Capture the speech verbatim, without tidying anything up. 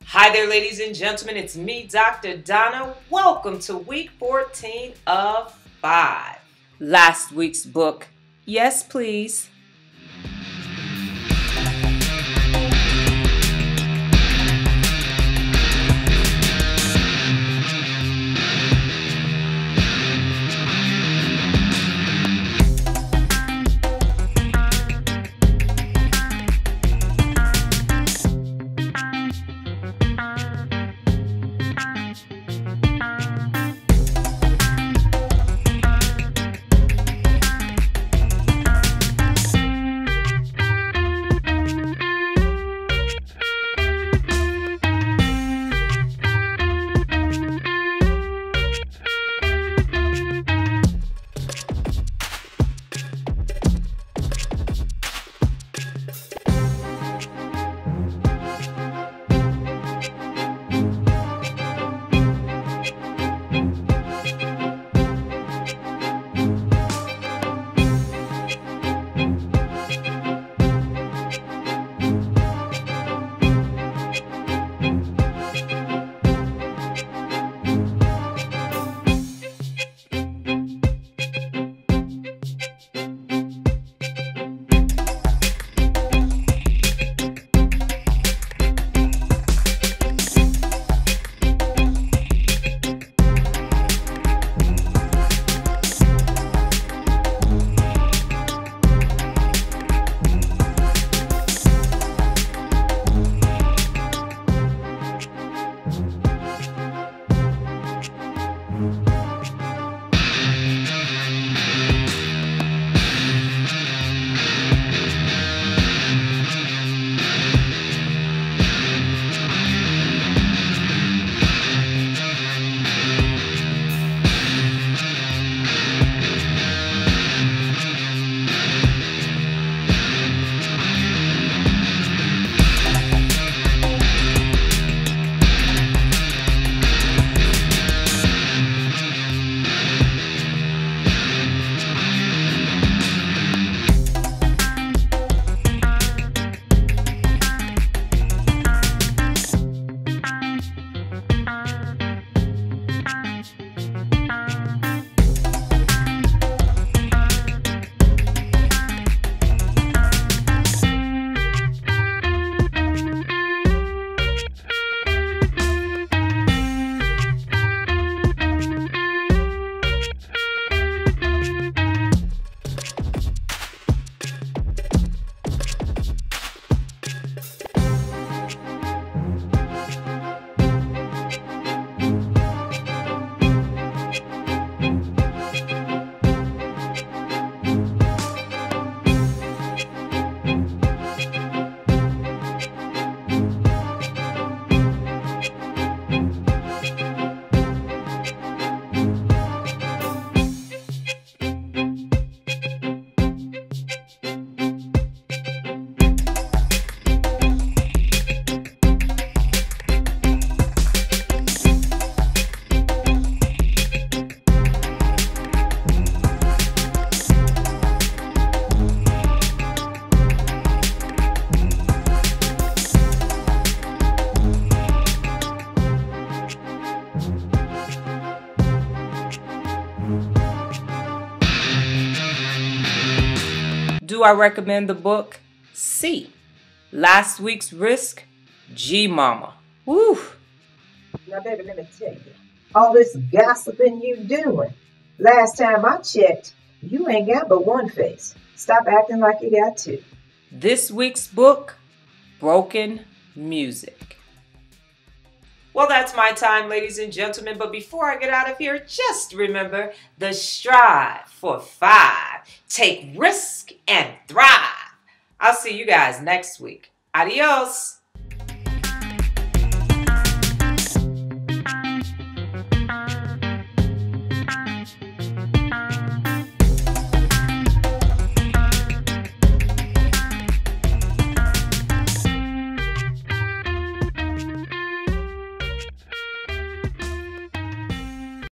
Hi there, ladies and gentlemen. It's me, Doctor Donna. Welcome to week fourteen of five. Last week's book, yes, please. Do I recommend the book? C. Last week's risk? G Mama. Woo! Now, baby, let me tell you, all this gossiping you doing, last time I checked, you ain't got but one face. Stop acting like you got two. This week's book, Broken Music. Well, that's my time, ladies and gentlemen. But before I get out of here, just remember the strive for five. Take risk and thrive. I'll see you guys next week. Adios.